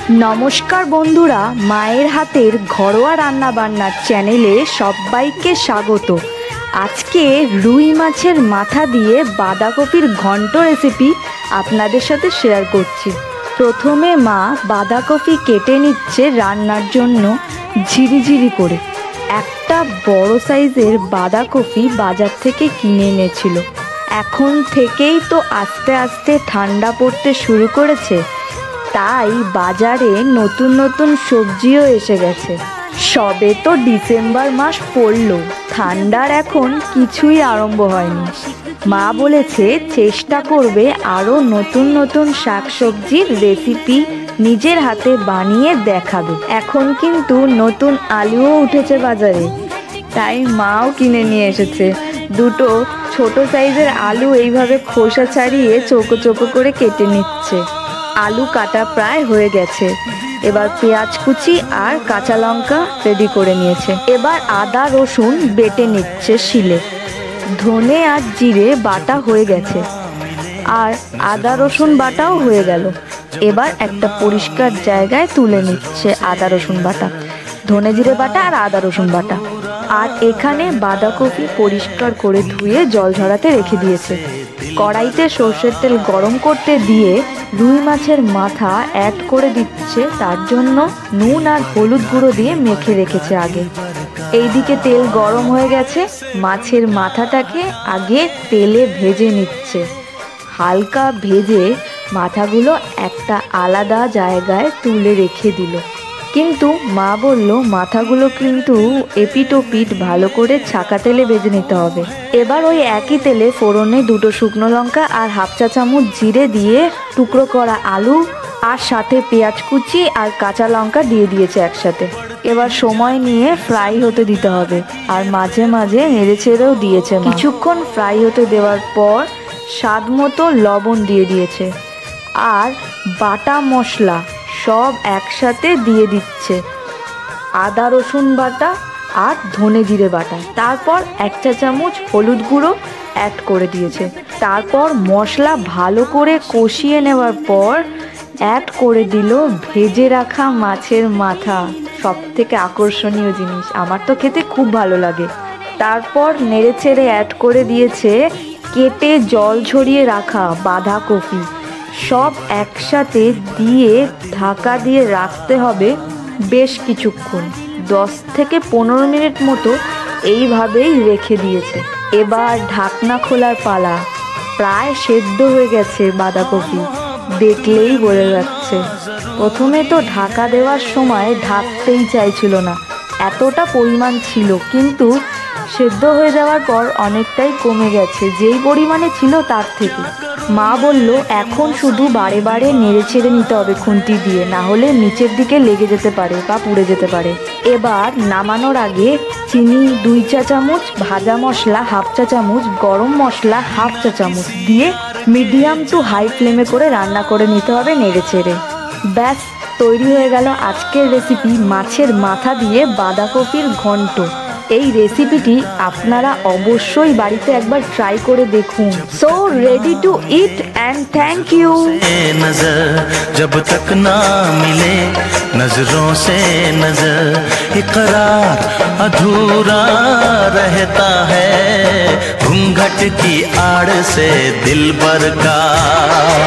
नमस्कार बंधुरा माয়ের হাতের ঘরোয়া রান্না বান্নার চ্যানেলে সবাইকে স্বাগত। আজকে রুই মাছের মাথা দিয়ে বাঁধাকপির ঘন্ট রেসিপি আপনাদের সাথে শেয়ার করছি। প্রথমে মা বাঁধাকপি কেটে নিচ্ছে রান্নার জন্য ঝিরিঝিরি করে। একটা বড় সাইজের বাঁধাকপি বাজার থেকে কিনে এনেছিল। এখন থেকেই তো আস্তে আস্তে ঠান্ডা পড়তে শুরু করেছে, তাই বাজারে নতুন নতুন সবজিও এসে গেছে। সবে তো ডিসেম্বর মাস পড়ল, ঠান্ডার এখন কিছুই আরম্ভ হয়নি। মা বলেছে চেষ্টা করবে আরও নতুন নতুন শাকসবজির রেসিপি নিজের হাতে বানিয়ে দেখাবে। এখন কিন্তু নতুন আলুও উঠেছে বাজারে, তাই মাও কিনে নিয়ে এসেছে। দুটো ছোট সাইজের আলু এইভাবে খোসা ছাড়িয়ে চৌকো চৌকো করে কেটে নিচ্ছে। আলু কাটা প্রায় হয়ে গেছে। এবার পেঁয়াজ কুচি আর কাঁচা লঙ্কা রেডি করে নিয়েছে। এবার আদা রসুন বেটে নিচ্ছে শিলে। ধনে আর জিরে বাটা হয়ে গেছে, আর আদা রসুন বাটাও হয়ে গেল। এবার একটা পরিষ্কার জায়গায় তুলে নিচ্ছে আদা রসুন বাটা, ধনে জিরে বাটা আর আদা রসুন বাটা। আর এখানে বাঁধাকপি পরিষ্কার করে ধুয়ে জল ঝরাতে রেখে দিয়েছে। কড়াইতে সর্ষের তেল গরম করতে দিয়ে রুই মাছের মাথা অ্যাড করে দিচ্ছে। তার জন্য নুন আর হলুদ গুঁড়ো দিয়ে মেখে রেখেছে আগে। এইদিকে তেল গরম হয়ে গেছে, মাছের মাথাটাকে আগে তেলে ভেজে নিচ্ছে। হালকা ভেজে মাথাগুলো একটা আলাদা জায়গায় তুলে রেখে দিল। কিন্তু মা বলল মাথাগুলো কিন্তু এপিট ওপিট ভালো করে ছাকা তেলে ভেজে নিতে হবে। এবার ওই একই তেলে ফোড়নে দুটো শুকনো লঙ্কা আর হাফ চা চামচ জিরে দিয়ে টুকরো করা আলু আর সাথে পেঁয়াজ কুচি আর কাঁচা লঙ্কা দিয়ে দিয়েছে একসাথে। এবার সময় নিয়ে ফ্রাই হতে দিতে হবে, আর মাঝে মাঝে নেড়ে ছেড়েও দিয়েছে। কিছুক্ষণ ফ্রাই হতে দেওয়ার পর স্বাদ মতো লবণ দিয়ে দিয়েছে, আর বাটা মশলা সব একসাথে দিয়ে দিচ্ছে। আদা রসুন বাটা আর ধনে জিরে বাটা, তারপর এক চা চামচ হলুদ গুঁড়ো অ্যাড করে দিয়েছে। তারপর মশলা ভালো করে কষিয়ে নেওয়ার পর অ্যাড করে দিল ভেজে রাখা মাছের মাথা। সব থেকে আকর্ষণীয় জিনিস, আমার তো খেতে খুব ভালো লাগে। তারপর নেড়ে চেড়ে অ্যাড করে দিয়েছে কেটে জল ঝরিয়ে রাখা বাঁধাকপি। সব একসাথে দিয়ে ঢাকা দিয়ে রাখতে হবে বেশ কিছুক্ষণ, 10 থেকে 15 মিনিট মতো এইভাবেই রেখে দিয়েছে। এবার ঢাকনা খোলার পালা। প্রায় সেদ্ধ হয়ে গেছে বাঁধাকপি, দেখলেই বোঝা যাচ্ছে। প্রথমে তো ঢাকা দেওয়ার সময় ঢাকতেই চাইছিল না, এতটা পরিমাণ ছিল, কিন্তু সেদ্ধ হয়ে যাওয়ার পর অনেকটাই কমে গেছে যেই পরিমাণে ছিল তার থেকে। মা বলল এখন শুধু বারে বারে নেড়ে ছেড়ে নিতে হবে খুন্তি দিয়ে, না হলে নিচের দিকে লেগে যেতে পারে বা পুড়ে যেতে পারে। এবার নামানোর আগে চিনি 2 চা চামচ, ভাজা মশলা হাফ চা চামচ, গরম মশলা হাফ চা চামচ দিয়ে মিডিয়াম টু হাই ফ্লেমে করে রান্না করে নিতে হবে নেড়ে ছেড়ে। ব্যাস তৈরি হয়ে গেল আজকের রেসিপি মাছের মাথা দিয়ে বাঁধাকপির ঘন্ট। এই রেসিপিটি আপনারা অবশ্যই বাড়িতে একবার ট্রাই করে দেখুন। So ready to eat and thank you. नजर जब तक ना मिले नजरों से नजर, इकरार अधूरा रहता है घूंघट की आड़ से दिलबर का।